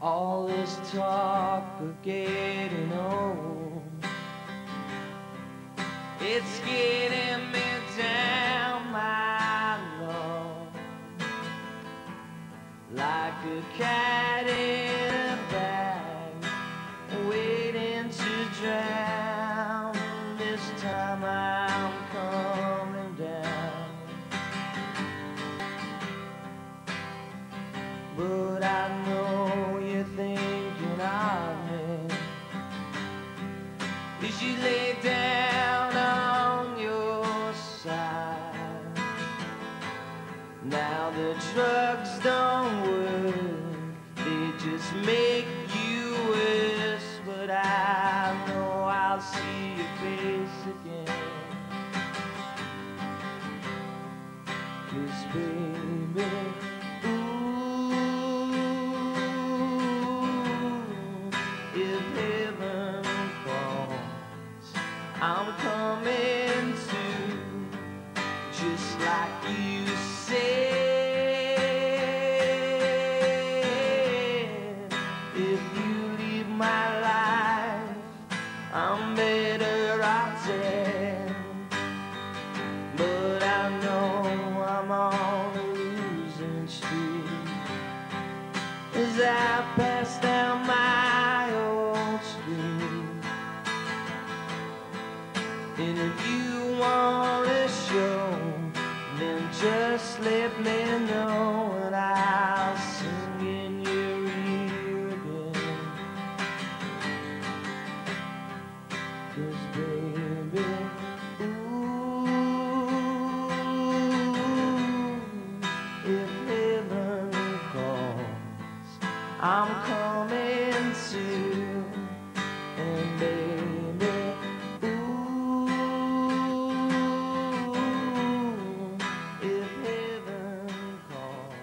All this talk of getting old, it's getting me down, my Lord, like a cat in a bag, waiting to drown. This time I'm coming down, but I know you're thinking of me as you lay down on your side. Now the drugs don't work, they just make you worse, but I know I'll see your face again. 'Cause baby, I'm coming to, just like you said. If you leave my life, I'm better off dead. But I know I'm on a losing streak as I pass down my old street. And if you want a show, then just let me know, and I'll sing in your ear again. 'Cause baby, ooh, if heaven calls, I'm coming to, and baby, if heaven calls.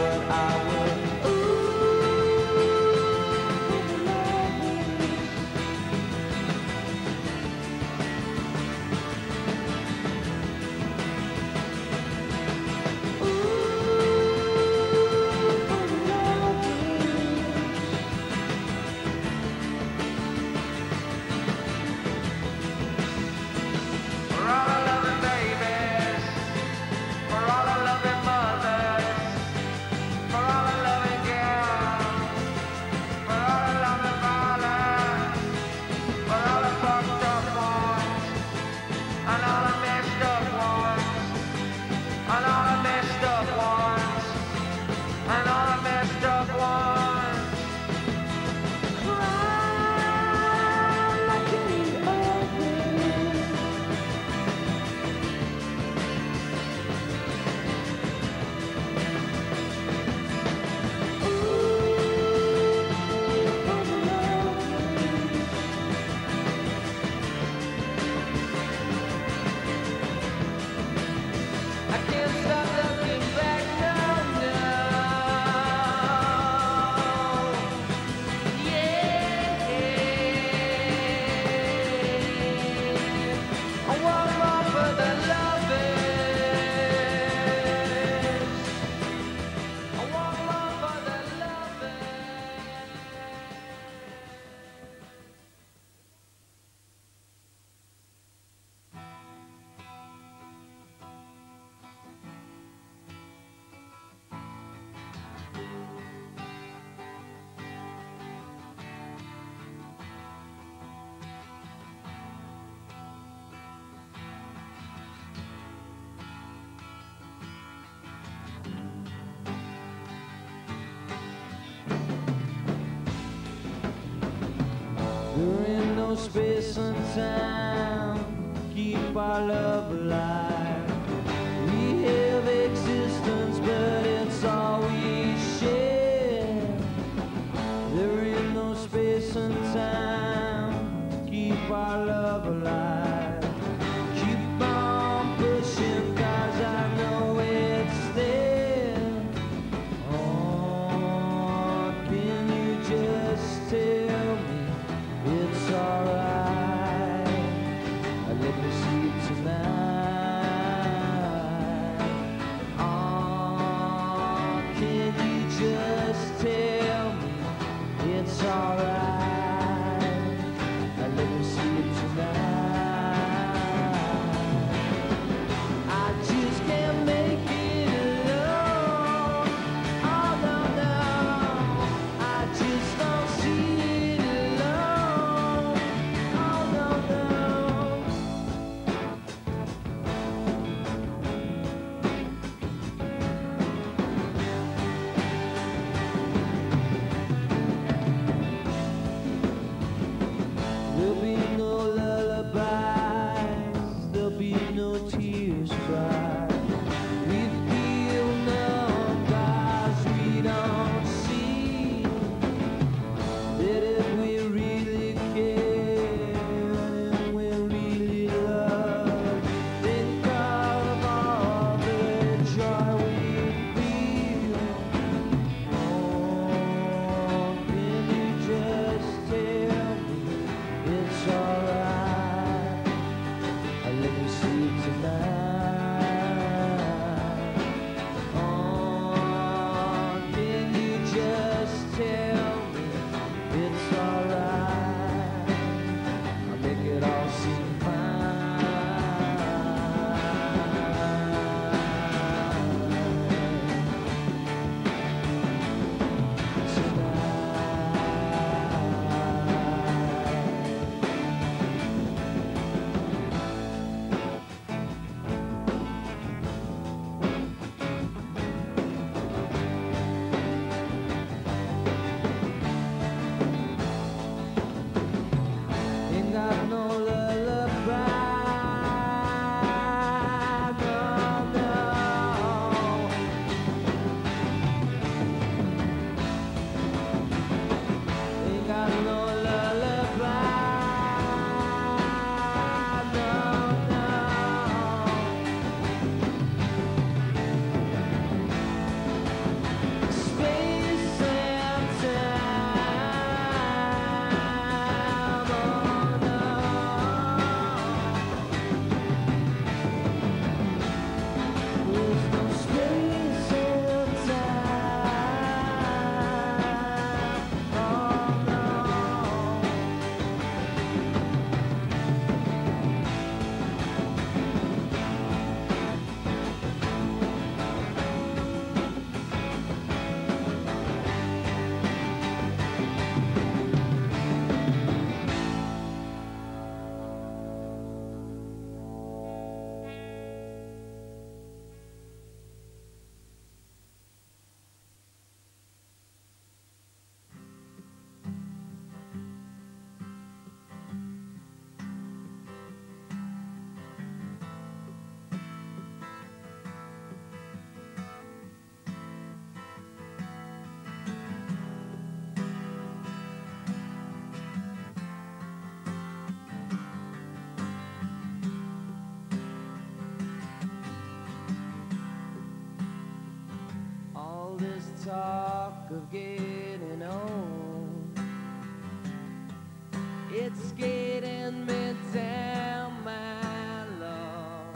but I will. There ain't no space and time to keep our love alive. We have existence, but it's all we share. There ain't no space and time to keep our love alive. Keep on pushing, 'cause I know it's there. Oh, can you just tell me it's alright? Let me see it tonight. Oh, can you just tell me it's alright? Let me see it tonight. I just can't make it alone. Oh no, no, I just don't see it alone. Oh no, no. There'll be no lullabies, there'll be no tears cried. We feel numb 'cause we don't see that if we really care and we really love, think of all the joy we feel. Oh, can you just tell me it's alright? of getting old. It's getting me down, my love,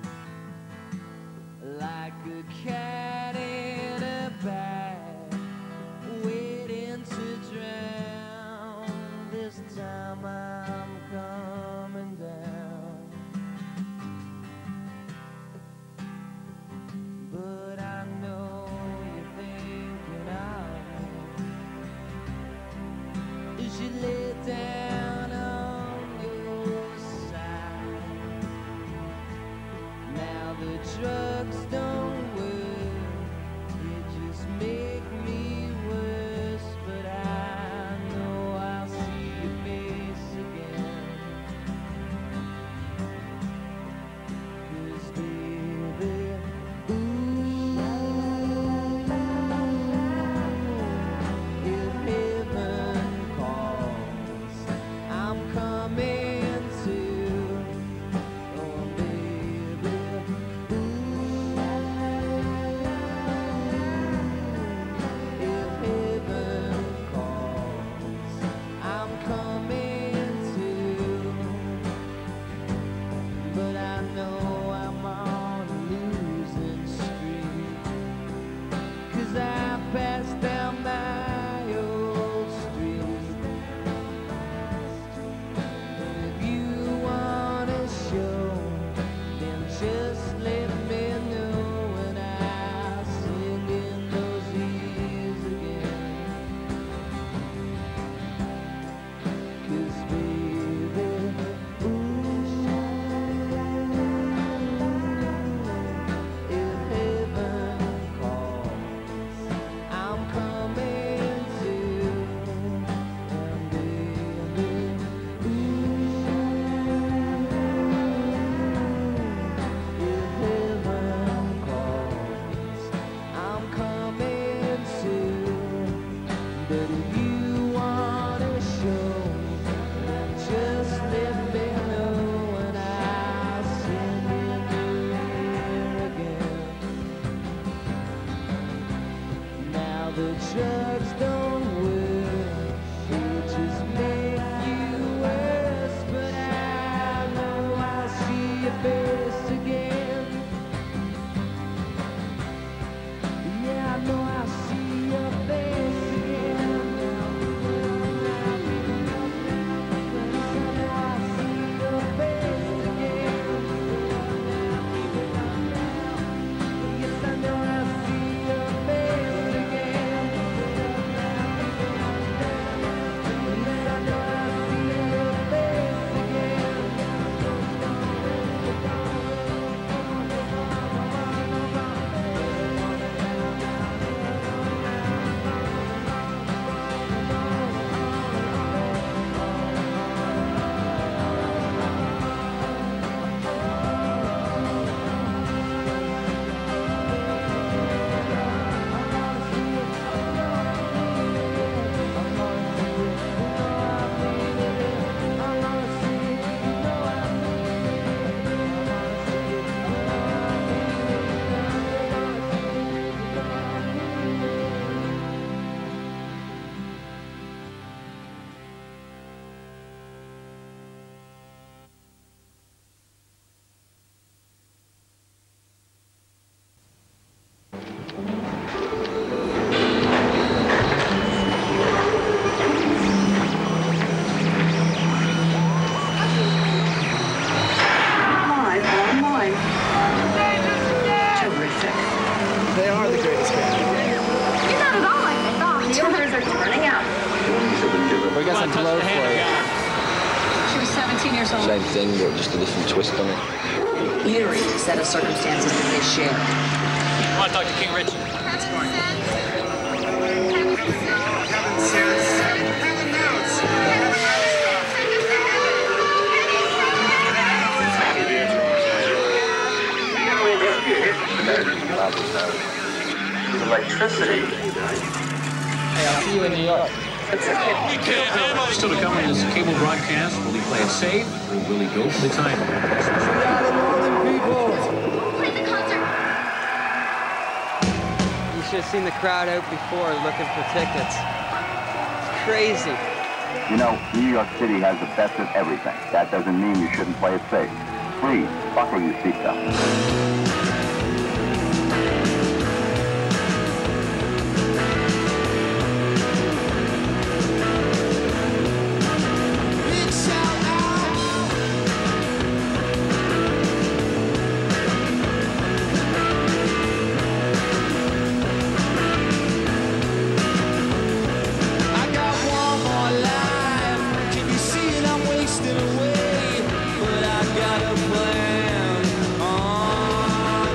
like a cat in a bag, waiting to drown. This time I'm coming down, but I know you're thinking of me as you lay down on your side. Now the drugs don't work, they just make me worse, but I know I'll see your face again. 'Cause baby, ooh, if heaven calls, I'm coming to. Oh baby, ooh, if heaven calls, I'm coming to. But I know I'm on a losing streak, 'cause I passed down my old street. If you wanna show, then just let me know, and I'll sing in those ears again. 'Cause baby, ooh, if heaven calls, I'm coming to. And baby, ooh, if heaven calls, I'm coming to. But if you wanna show, then just let me know, and I'll sing in your ear again. Now the drugs don't work, they just make you worse, but I know I'll see your face again. Yeah, I know I'll see your face again. Now the world around me, but I know I'll see your face again. Yes, I know I'll see your face again. Yes, I know I'll see your face again. Live online. Terrific. They are the greatest band. You're not at all like I thought. The orders are turning out. We got some blow for you. She was 17 years old. Same thing, but just a different twist on it. Eerie set of circumstances that they share. I want to talk to King Richard. Electricity. Hey, I'll see you in New York. Still to come in this cable broadcast. Will he play it safe or will he go for the title? Northern people. Play the concert. You should have seen the crowd out before looking for tickets. It's crazy. You know, New York City has the best of everything. That doesn't mean you shouldn't play it safe. Please, buckle your seatbelt. Away, but I got a plan.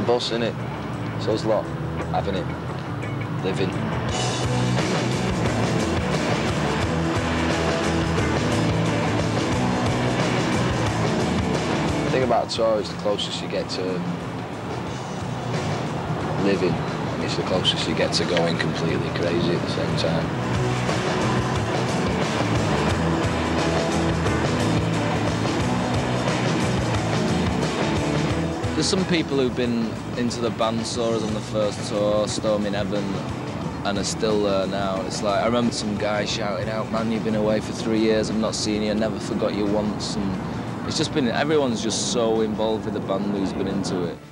of us, innit? So it's a lot, having it, living. The thing about a tour is the closest you get to living, and it's the closest you get to going completely crazy at the same time. There's some people who've been into the band saw us on the first tour, Storming Heaven, and are still there now. It's like, I remember some guy shouting out, "Man, you've been away for 3 years, I've not seen you, I never forgot you once." And it's just been, everyone's just so involved with the band who's been into it.